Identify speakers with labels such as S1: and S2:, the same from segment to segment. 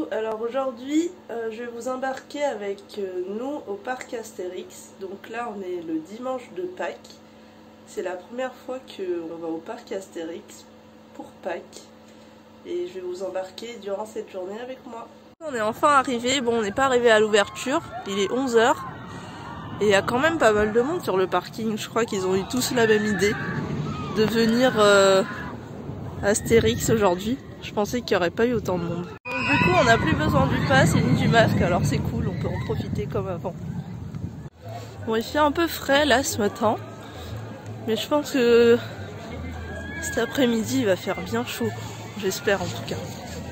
S1: alors aujourd'hui je vais vous embarquer avec nous au parc Astérix. Donc là on est le dimanche de Pâques. C'est la première fois qu'on va au parc Astérix pour Pâques. Et je vais vous embarquer durant cette journée avec moi. On est enfin arrivé, bon on n'est pas arrivé à l'ouverture, il est 11 h. Et il y a quand même pas mal de monde sur le parking. Je crois qu'ils ont eu tous la même idée de venir Astérix aujourd'hui. Je pensais qu'il n'y aurait pas eu autant de monde. Donc, du coup on n'a plus besoin du pass et ni du masque, alors c'est cool, on peut en profiter comme avant. Bon, il fait un peu frais là ce matin, mais je pense que cet après-midi il va faire bien chaud, j'espère en tout cas.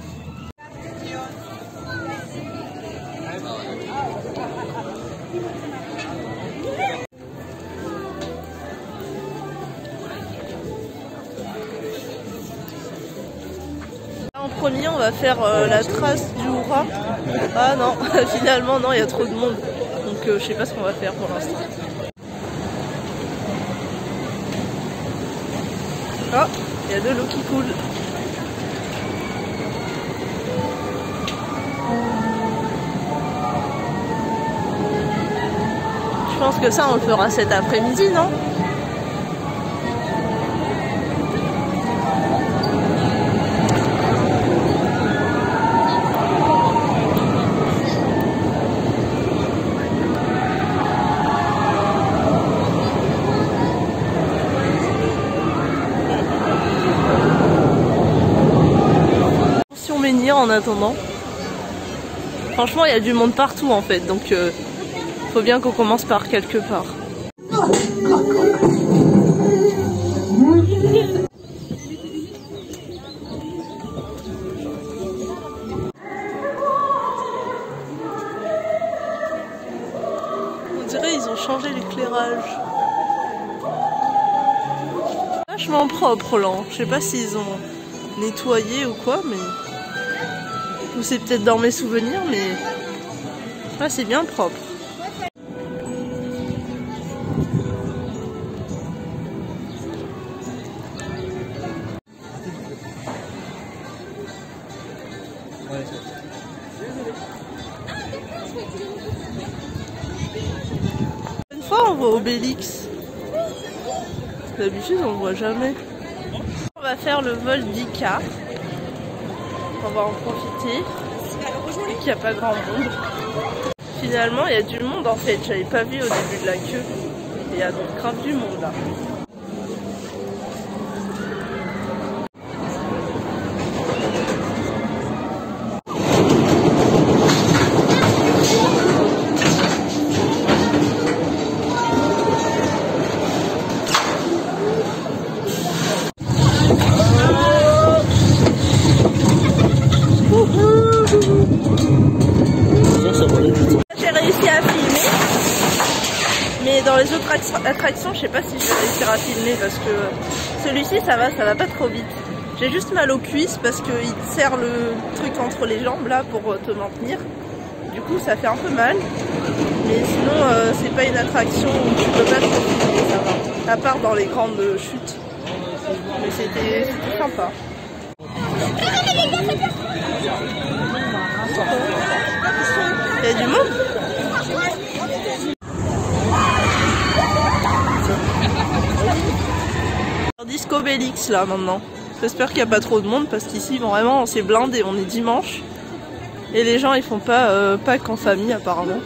S1: En premier on va faire la trace du Hurrah. Ah non, finalement non, il y a trop de monde. Donc je sais pas ce qu'on va faire pour l'instant. Ah, il y a de l'eau qui coule. Je pense que ça on le fera cet après-midi, non ? En attendant, franchement il y a du monde partout en fait, donc faut bien qu'on commence par quelque part. On dirait ils ont changé l'éclairage. Vachement propre là, je sais pas s'ils ont nettoyé ou quoi, mais ou c'est peut-être dans mes souvenirs, mais là c'est bien propre. Une fois on voit Obélix. D'habitude on le voit jamais. On va faire le vol d'Icar. On va en profiter, il n'y a pas grand monde. Finalement il y a du monde en fait, j'avais pas vu au début de la queue. Et il y a donc grave du monde là. J'ai réussi à filmer, mais dans les autres attractions je sais pas si je vais réussir à filmer parce que celui-ci ça va pas trop vite. J'ai juste mal aux cuisses parce qu'il te serre le truc entre les jambes là pour te maintenir, du coup ça fait un peu mal, mais sinon c'est pas une attraction où tu peux pas trop filmer, ça va, à part dans les grandes chutes, mais c'était sympa. Il y a du monde. Disco Bélix là maintenant. J'espère qu'il n'y a pas trop de monde parce qu'ici vraiment c'est blindé, on est dimanche. Et les gens ils font pas Pâques en famille apparemment.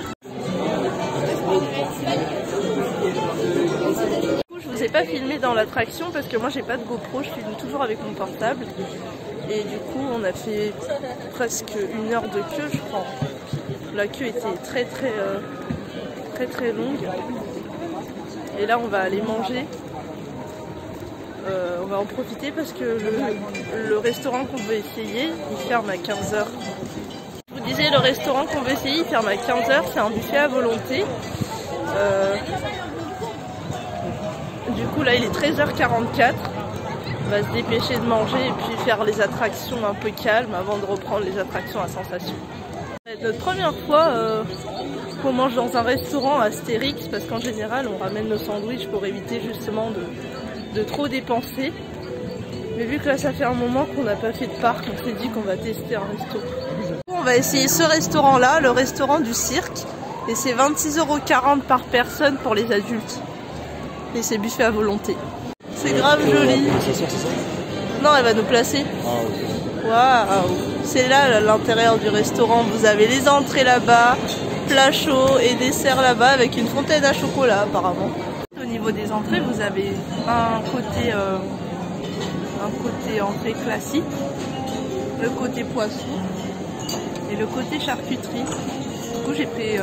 S1: Je vous ai pas filmé dans l'attraction parce que moi j'ai pas de GoPro, je filme toujours avec mon portable. Et du coup on a fait presque 1 heure de queue je crois. La queue était très longue. Et là on va aller manger. On va en profiter parce que le restaurant qu'on veut essayer il ferme à 15 h. Je vous disais, le restaurant qu'on veut essayer il ferme à 15 h, c'est un buffet à volonté. Du coup là il est 13 h 44. On va se dépêcher de manger et puis faire les attractions un peu calmes avant de reprendre les attractions à sensation. Ça va être notre première fois qu'on mange dans un restaurant Astérix parce qu'en général on ramène nos sandwichs pour éviter justement de trop dépenser. Mais vu que là ça fait un moment qu'on n'a pas fait de parc, on s'est dit qu'on va tester un resto. On va essayer ce restaurant-là, le restaurant du cirque. Et c'est 26,40 € par personne pour les adultes. Et c'est buffet à volonté. C'est grave joli. Non, elle va nous placer. Waouh. C'est là l'intérieur du restaurant. Vous avez les entrées là-bas, plat chaud et dessert là-bas avec une fontaine à chocolat apparemment. Au niveau des entrées, vous avez un côté entrée classique, le côté poisson et le côté charcuterie. Du coup j'ai pris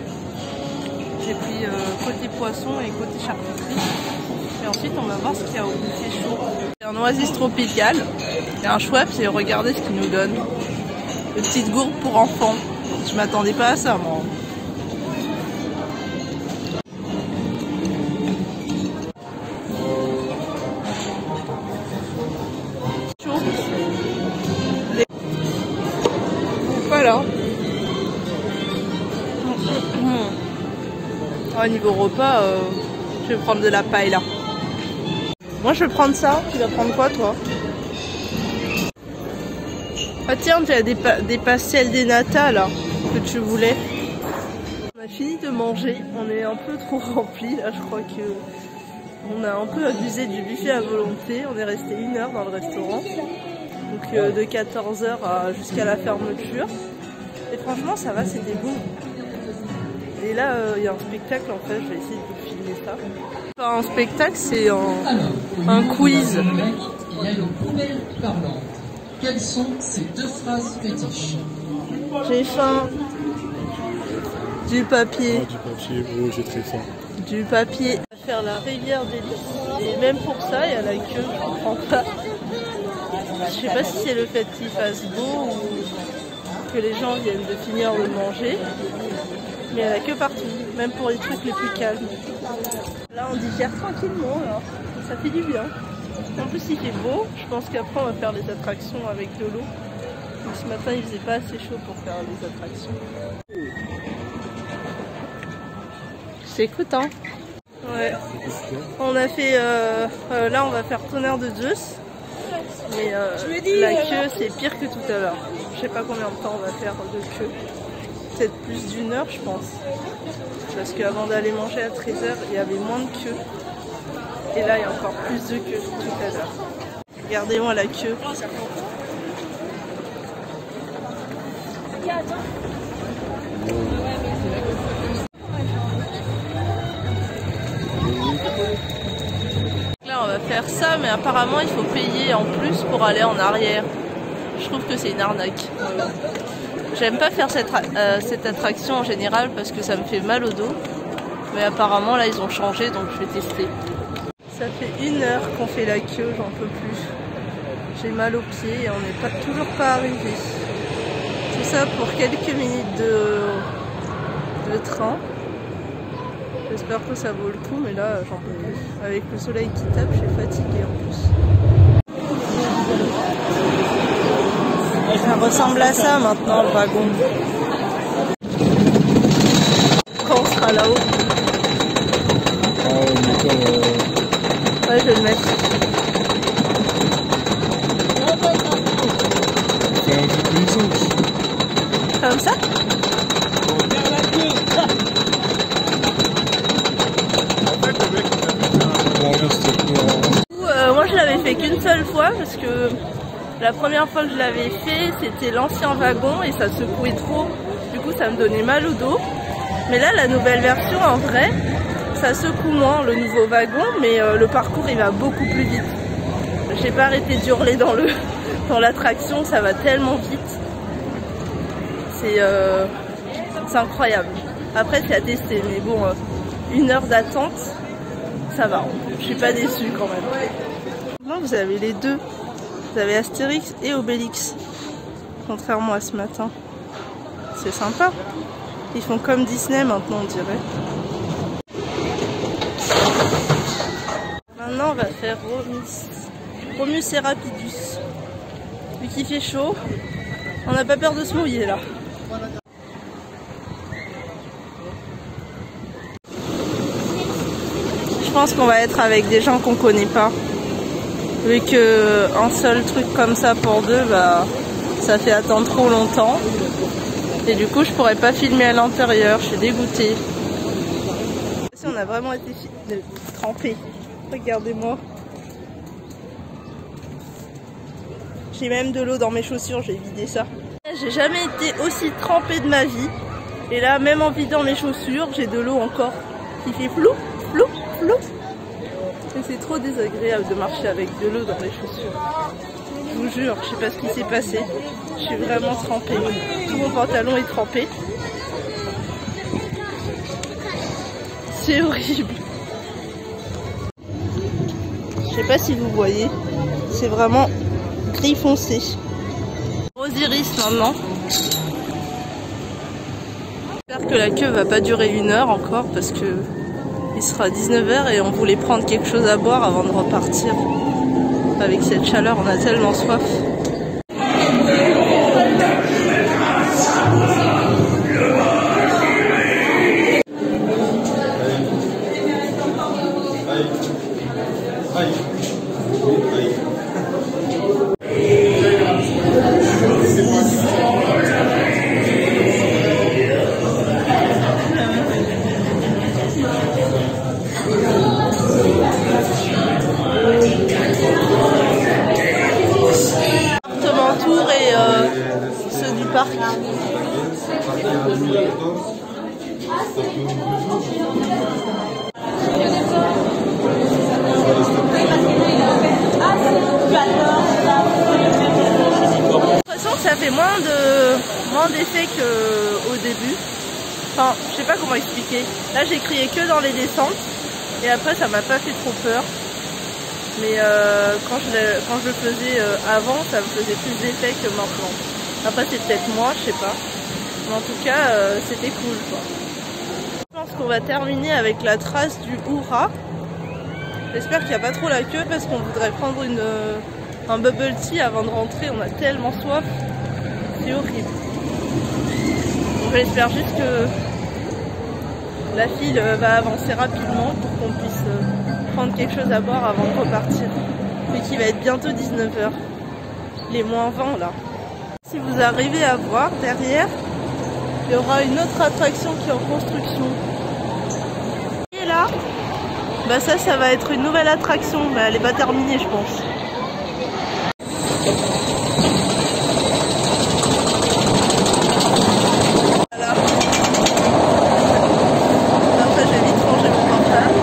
S1: côté poisson et côté charcuterie. Et ensuite on va voir ce qu'il y a au buffet chaud. C'est un oasis tropical et un Schweppes et regardez ce qu'il nous donne. Une petite gourde pour enfants. Je m'attendais pas à ça moi. Voilà. Au niveau repas, je vais prendre de la paella. Moi je vais prendre ça. Tu vas prendre quoi toi? Ah tiens, tu as des pastels des nata là que tu voulais. On a fini de manger. On est un peu trop rempli là. Je crois que on a un peu abusé du buffet à volonté. On est resté 1 heure dans le restaurant. Donc de 14 h jusqu'à la fermeture. Et franchement ça va, c'était bon. Et là il y a un spectacle en fait, je vais essayer de vous filmer ça. Enfin, un spectacle c'est un quiz.
S2: Il y a nos poubelles parlantes. Quelles sont ces 2 phrases fétiches?
S1: J'ai faim. Du papier.
S3: Ah, du papier, oh j'ai très faim.
S1: Du papier. On va faire la rivière des Lys. Et même pour ça il y a la queue, je comprends pas. Je sais pas si c'est le fait qu'il fasse beau ou que les gens viennent de finir de manger. Mais il y a la queue partout, même pour les trucs les plus calmes. Là on digère tranquillement, là. Ça fait du bien. En plus il fait beau, je pense qu'après on va faire les attractions avec de l'eau. Ce matin il faisait pas assez chaud pour faire les attractions. J'écoute hein. Ouais. On a fait là on va faire tonnerre de Zeus. Mais la queue c'est pire que tout à l'heure. Je sais pas combien de temps on va faire de queue. Peut-être plus d'1 heure je pense. Parce qu'avant d'aller manger à 13 h il y avait moins de queue. Et là il y a encore plus de queue tout à l'heure. Regardez-moi la queue. Là on va faire ça mais apparemment il faut payer en plus pour aller en arrière. Je trouve que c'est une arnaque. J'aime pas faire cette attraction en général parce que ça me fait mal au dos. Mais apparemment là ils ont changé donc je vais tester. Ça fait 1 heure qu'on fait la queue, j'en peux plus. J'ai mal aux pieds et on n'est toujours pas arrivé. Tout ça pour quelques minutes de train. J'espère que ça vaut le coup mais là j'en peux plus. Avec le soleil qui tape, je suis fatiguée en plus. Ça ressemble à ça maintenant le wagon. Quand on sera là-haut. Ouais, je vais le mettre. Comme ça? Moi je l'avais fait qu'une seule fois parce que la première fois que je l'avais fait c'était l'ancien wagon et ça secouait trop, du coup ça me donnait mal au dos. Mais là la nouvelle version en vrai ça secoue moins le nouveau wagon mais le parcours il va beaucoup plus vite. J'ai pas arrêté d'hurler dans l'attraction, ça va tellement vite. C'est incroyable. Après c'est à tester mais bon 1 heure d'attente ça va, je suis pas déçue quand même. Là vous avez les deux, vous avez Astérix et Obélix, contrairement à ce matin. C'est sympa, ils font comme Disney maintenant on dirait. Maintenant on va faire Romus et Rapidus. Vu qu'il fait chaud, on n'a pas peur de se mouiller là. Je pense qu'on va être avec des gens qu'on connaît pas. Vu que un seul truc comme ça pour deux, bah Ça fait attendre trop longtemps. Et du coup, je pourrais pas filmer à l'intérieur. Je suis dégoûtée. On a vraiment été trempés. Regardez-moi. J'ai même de l'eau dans mes chaussures, j'ai vidé ça. J'ai jamais été aussi trempée de ma vie. Et là, même en vidant mes chaussures, j'ai de l'eau encore qui fait flou, flou, flou. Et c'est trop désagréable de marcher avec de l'eau dans les chaussures. Je vous jure, je sais pas ce qui s'est passé. Je suis vraiment trempée. Tout mon pantalon est trempé. C'est horrible. Je sais pas si vous voyez. C'est vraiment gris foncé. Osiris maintenant. J'espère que la queue va pas durer 1 heure encore parce que il sera 19 h et on voulait prendre quelque chose à boire avant de repartir. Avec cette chaleur, on a tellement soif. Ceux du parc. Ça fait moins d'effet qu'au début. Enfin, je sais pas comment expliquer. Là, j'ai crié que dans les descentes. Et après, ça m'a pas fait trop peur. Mais quand je le faisais avant, ça me faisait plus d'effet que maintenant. Après, c'est peut-être moi, je sais pas. Mais en tout cas, c'était cool, quoi. Je pense qu'on va terminer avec la trace du Hura. J'espère qu'il n'y a pas trop la queue parce qu'on voudrait prendre un bubble tea avant de rentrer. On a tellement soif. C'est horrible. Donc j'espère juste que la file va avancer rapidement pour qu'on puisse prendre quelque chose à boire avant de repartir. Mais qu'il va être bientôt 19 h. Les moins 20 là. Si vous arrivez à voir derrière, il y aura une autre attraction qui est en construction. Et là, bah ça va être une nouvelle attraction, mais elle n'est pas terminée je pense. Voilà. Après j'ai vite rangé mon portable.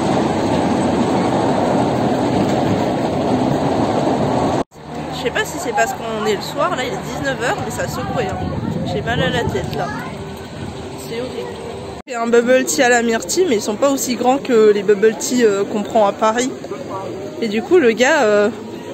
S1: Je sais pas si c'est parce qu'on est le soir, là il est 19 h, mais ça secouait. Hein. J'ai mal à la tête là. C'est horrible. C'est un bubble tea à la myrtille, mais ils sont pas aussi grands que les bubble tea qu'on prend à Paris. Et du coup, le gars,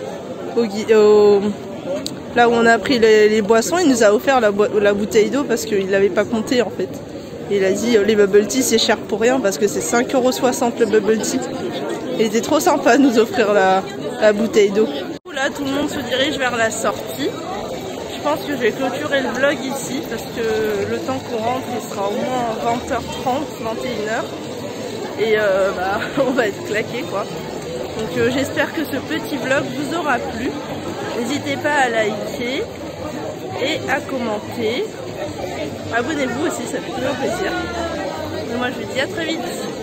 S1: là où on a pris les boissons, il nous a offert la bouteille d'eau parce qu'il l'avait pas compté en fait. Et il a dit les bubble tea c'est cher pour rien parce que c'est 5,60 € le bubble tea. Il était trop sympa de nous offrir la bouteille d'eau. Là, tout le monde se dirige vers la sortie. Je pense que je vais clôturer le vlog ici parce que le temps qu'on rentre, il sera au moins 20h30, 21 h. Et bah, on va être claqué quoi. Donc j'espère que ce petit vlog vous aura plu. N'hésitez pas à liker et à commenter. Abonnez-vous aussi, ça fait toujours plaisir. Et moi je vous dis à très vite.